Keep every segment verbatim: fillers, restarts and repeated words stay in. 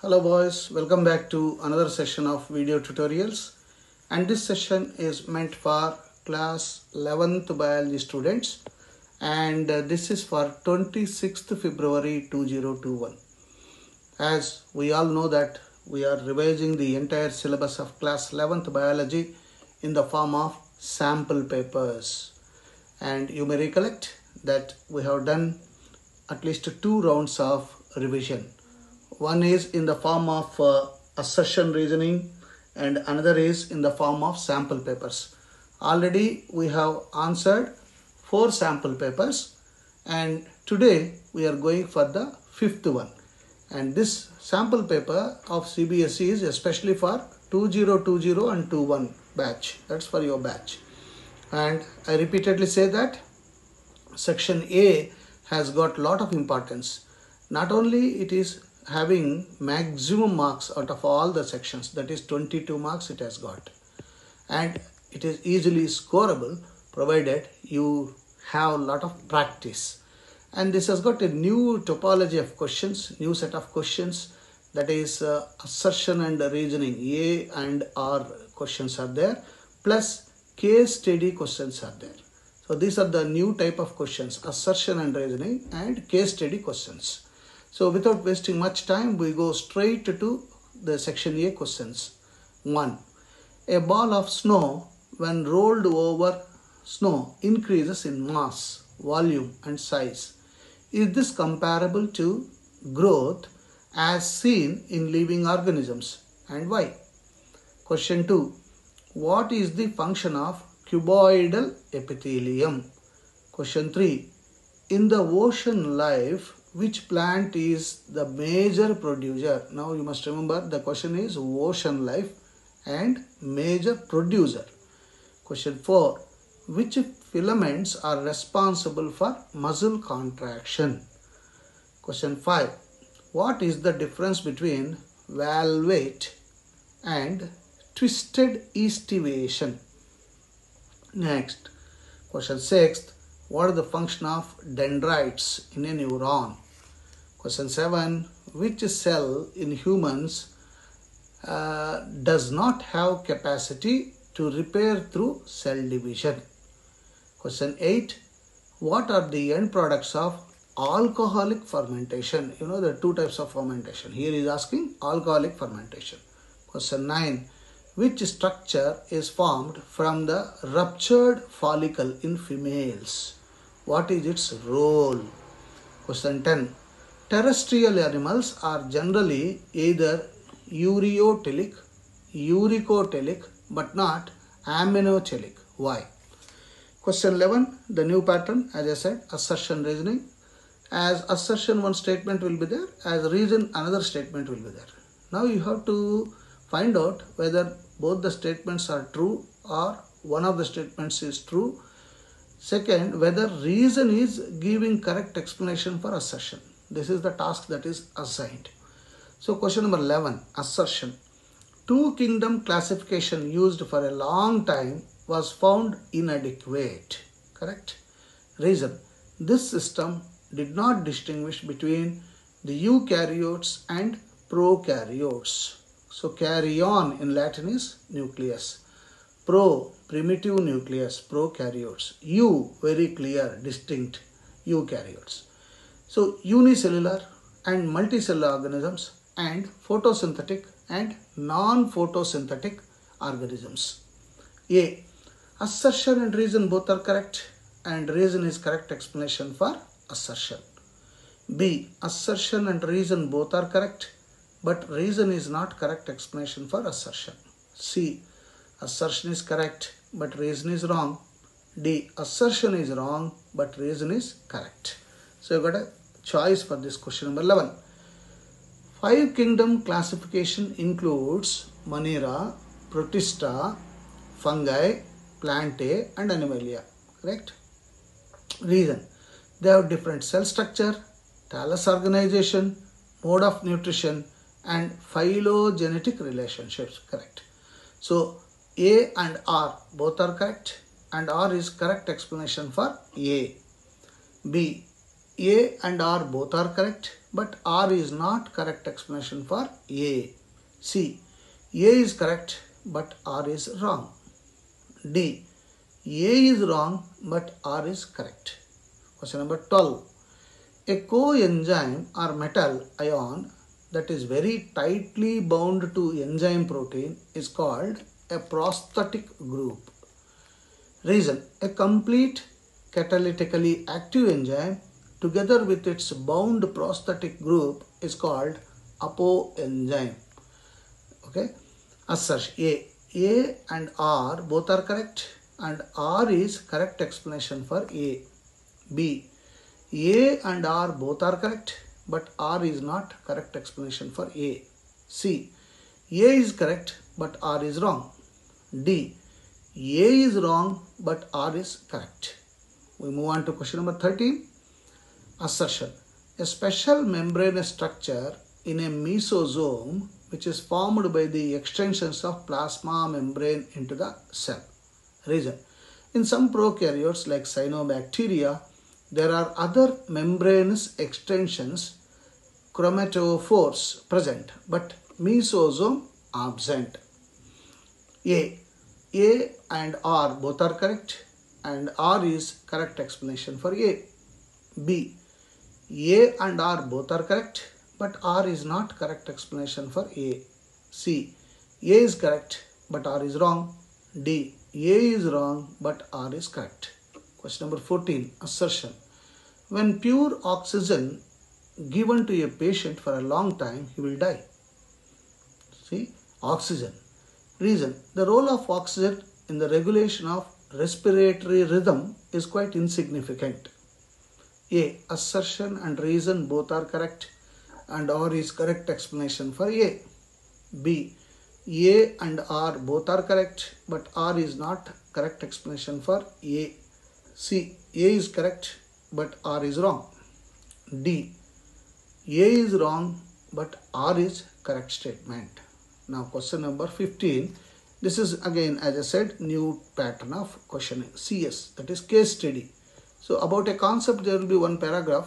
Hello boys, welcome back to another session of video tutorials, and this session is meant for class eleventh biology students, and uh, this is for twenty-sixth February two thousand twenty-one. As we all know that we are revising the entire syllabus of class eleventh biology in the form of sample papers, and you may recollect that we have done at least two rounds of revision. One is in the form of uh, assertion reasoning and another is in the form of sample papers. Already we have answered four sample papers, and today we are going for the fifth one. And this sample paper of C B S E is especially for two thousand twenty and twenty-one batch. That's for your batch. And I repeatedly say that section A has got lot of importance. Not only it is having maximum marks out of all the sections, that is twenty-two marks it has got, and it is easily scoreable provided you have a lot of practice. And this has got a new topology of questions, new set of questions, that is uh, assertion and reasoning. A and R questions are there, plus case study questions are there. So these are the new type of questions, assertion and reasoning and case study questions. So without wasting much time, we go straight to the section A questions. one. A ball of snow when rolled over snow increases in mass, volume and size. Is this comparable to growth as seen in living organisms, and why? Question two. What is the function of cuboidal epithelium? Question three. In the ocean life, which plant is the major producer? Now you must remember the question is ocean life and major producer. Question four. Which filaments are responsible for muscle contraction? Question five. What is the difference between valvate and twisted estivation? Next. Question six. What is the function of dendrites in a neuron? Question seven. Which cell in humans uh, does not have capacity to repair through cell division? Question eight. What are the end products of alcoholic fermentation? You know there are two types of fermentation. Here is asking alcoholic fermentation. Question nine. Which structure is formed from the ruptured follicle in females? What is its role? Question ten. Terrestrial animals are generally either ureotelic, uricotelic, but not aminotelic. Why? Question eleven. The new pattern, as I said, assertion reasoning. As assertion one statement will be there, as reason another statement will be there. Now you have to find out whether both the statements are true or one of the statements is true. Second, whether reason is giving correct explanation for assertion. This is the task that is assigned. So question number eleven, assertion. Two kingdom classification used for a long time was found inadequate. Correct? Reason. This system did not distinguish between the eukaryotes and prokaryotes. So karyon in Latin is nucleus. Pro, primitive nucleus, prokaryotes. Eu, very clear, distinct, eukaryotes. So unicellular and multicellular organisms and photosynthetic and non-photosynthetic organisms. A. Assertion and reason both are correct, and reason is correct explanation for assertion. B. Assertion and reason both are correct, but reason is not correct explanation for assertion. C. Assertion is correct, but reason is wrong. D. Assertion is wrong, but reason is correct. So you got a choice for this question number eleven. Five kingdom classification includes Monera, Protista, fungi, plantae and animalia. Correct? Reason. They have different cell structure, thallus organization, mode of nutrition and phylogenetic relationships. Correct. So A and R both are correct, and R is correct explanation for A. B. A and R both are correct, but R is not correct explanation for A. C. A is correct, but R is wrong. D. A is wrong, but R is correct. Question number twelve. A coenzyme or metal ion that is very tightly bound to enzyme protein is called a prosthetic group. Reason: a complete catalytically active enzyme together with its bound prosthetic group is called apoenzyme. Okay. Assertion: A. A and R both are correct, and R is correct explanation for A. B. A and R both are correct, but R is not correct explanation for A. C. A is correct, but R is wrong. D. A is wrong, but R is correct. We move on to question number thirteen. Assertion: a special membranous structure in a mesosome which is formed by the extensions of plasma membrane into the cell. Reason: in some prokaryotes like cyanobacteria, there are other membranous extensions, chromatophores, present, but mesosome absent. A. A and R both are correct, and R is correct explanation for A. B. A and R both are correct, but R is not correct explanation for A. C. A is correct, but R is wrong. D. A is wrong, but R is correct. Question number fourteen. Assertion: when pure oxygen given to a patient for a long time, he will die. See, oxygen. Reason: the role of oxygen in the regulation of respiratory rhythm is quite insignificant. A. Assertion and reason both are correct, and R is correct explanation for A. B. A and R both are correct, but R is not correct explanation for A. C. A is correct, but R is wrong. D. A is wrong, but R is correct statement. Now question number fifteen. This is again, as I said, new pattern of questioning. C S, that is case study. So about a concept there will be one paragraph,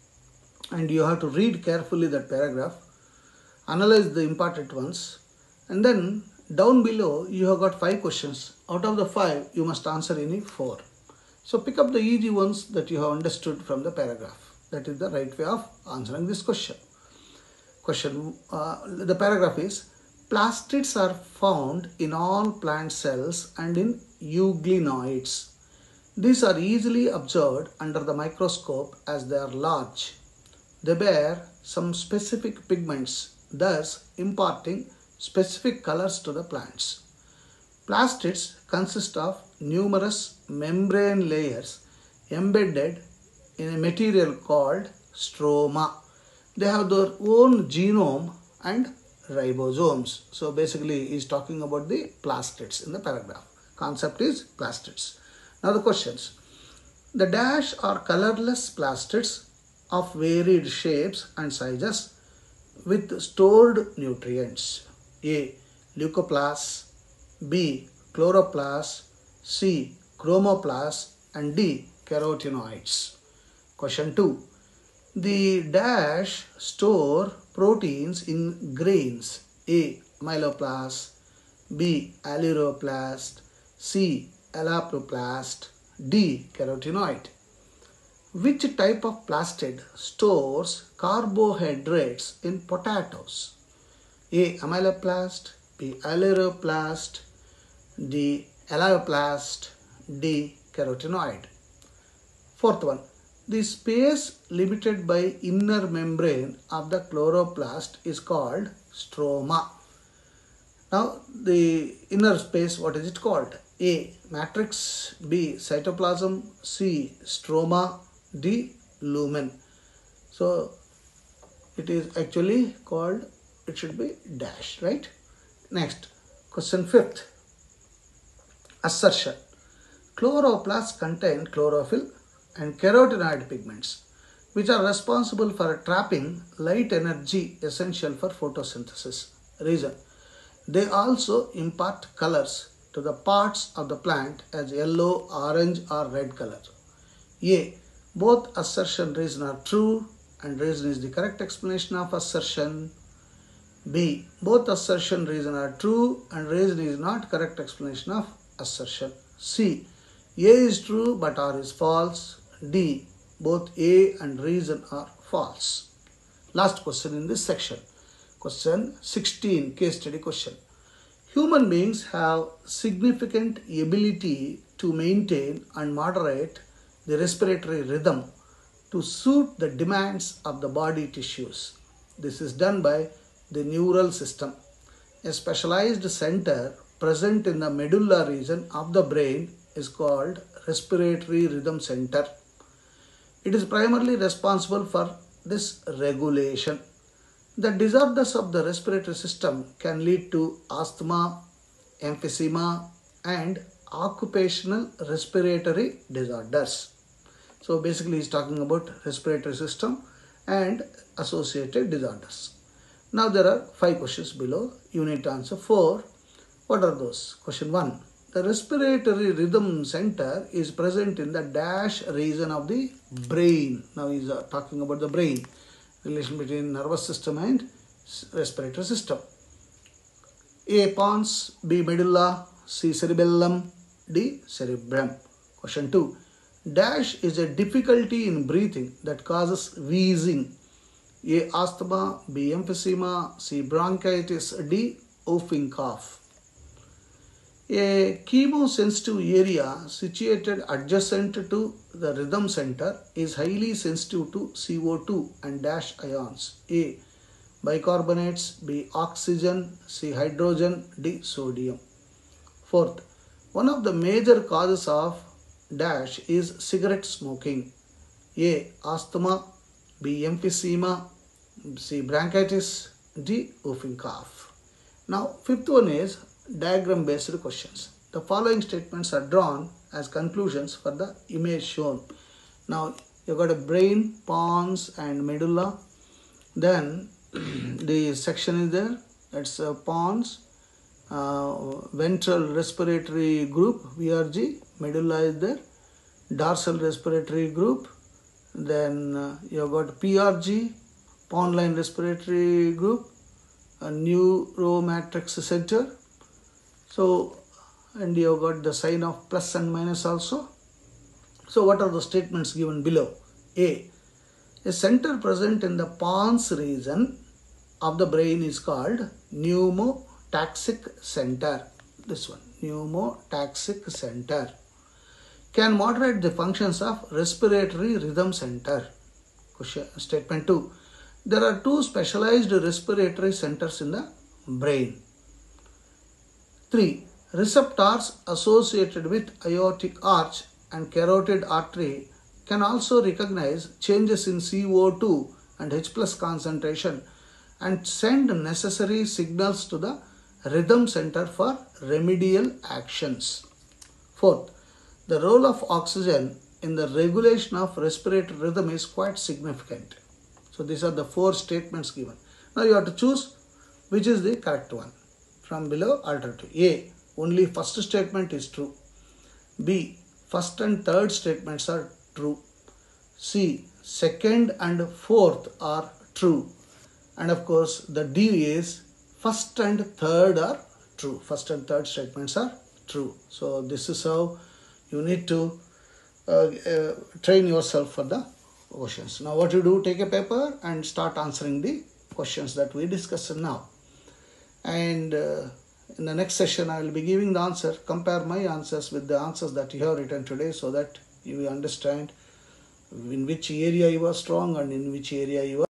and you have to read carefully that paragraph, analyze the important ones, and then down below you have got five questions. Out of the five you must answer any four. So pick up the easy ones that you have understood from the paragraph. That is the right way of answering this question. Question, uh, the paragraph is: plastids are found in all plant cells and in euglenoids. These are easily observed under the microscope as they are large. They bear some specific pigments, thus imparting specific colors to the plants. Plastids consist of numerous membrane layers embedded in a material called stroma. They have their own genome and ribosomes. So basically he is talking about the plastids in the paragraph. Concept is plastids. Now the questions. The dash are colorless plastids of varied shapes and sizes with stored nutrients. A. Leucoplasts, B. Chloroplasts, C. Chromoplasts, and D. Carotenoids. Question two. The dash store proteins in grains. A. Amyloplast, B. Aleuroplast, C. Elastoplast, D. Carotenoid. Which type of plastid stores carbohydrates in potatoes? A. Amyloplast, B. Aleuroplast, D. Elastoplast, D. Carotenoid. Fourth one. The space limited by inner membrane of the chloroplast is called stroma. Now the inner space, what is it called? A. Matrix, B. Cytoplasm, C. Stroma, D. Lumen. So it is actually called, it should be dash, right? Next, question fifth. Assertion. Chloroplasts contain chlorophyll and carotenoid pigments, which are responsible for trapping light energy essential for photosynthesis. Reason. They also impart colors to the parts of the plant as yellow, orange or red color. A. Both assertion, reason are true, and reason is the correct explanation of assertion. B. Both assertion, reason are true, and reason is not correct explanation of assertion. C. A is true but R is false. D. Both A and reason are false. Last question in this section. Question sixteen, case study question. Human beings have significant ability to maintain and moderate the respiratory rhythm to suit the demands of the body tissues. This is done by the neural system, a specialized center present in the medulla region of the brain is called respiratory rhythm center. It is primarily responsible for this regulation. The disorders of the respiratory system can lead to asthma, emphysema, and occupational respiratory disorders. So basically he is talking about respiratory system and associated disorders. Now there are five questions below. You need to answer four. What are those? Question one. The respiratory rhythm center is present in the dash region of the brain. Now he is uh, talking about the brain. Relation between nervous system and respiratory system. A. Pons, B. Medulla, C. Cerebellum, D. Cerebrum. Question two. Dash is a difficulty in breathing that causes wheezing. A. Asthma, B. Emphysema, C. Bronchitis, D. Whooping cough. A chemosensitive area situated adjacent to the rhythm center is highly sensitive to C O two and dash ions. A. Bicarbonates, B. Oxygen, C. Hydrogen, D. Sodium. Fourth, one of the major causes of dash is cigarette smoking. A. Asthma, B. Emphysema, C. Bronchitis, D. Whooping cough. Now fifth one is diagram based questions. The following statements are drawn as conclusions for the image shown. Now you got a brain, pons and medulla. Then the section is there. It's uh, pons, uh, ventral respiratory group V R G, medulla is there, dorsal respiratory group. Then uh, you have got P R G, pon line respiratory group, a neuromatrix center. So, and you have got the sign of plus and minus also. So, what are the statements given below? A. A center present in the pons region of the brain is called pneumotaxic center. This one, pneumotaxic center. Can moderate the functions of respiratory rhythm center. Question, statement two. There are two specialized respiratory centers in the brain. three. Receptors associated with aortic arch and carotid artery can also recognize changes in C O two and H plus concentration and send necessary signals to the rhythm center for remedial actions. Fourth, the role of oxygen in the regulation of respiratory rhythm is quite significant. So these are the four statements given. Now you have to choose which is the correct one. From below, alternative. A. Only first statement is true. B. First and third statements are true. C. Second and fourth are true. And of course, the D is first and third are true. First and third statements are true. So this is how you need to uh, uh, train yourself for the questions. Now what you do, take a paper and start answering the questions that we discussed now. And uh, in the next session, I will be giving the answer, compare my answers with the answers that you have written today so that you will understand in which area you are strong and in which area you are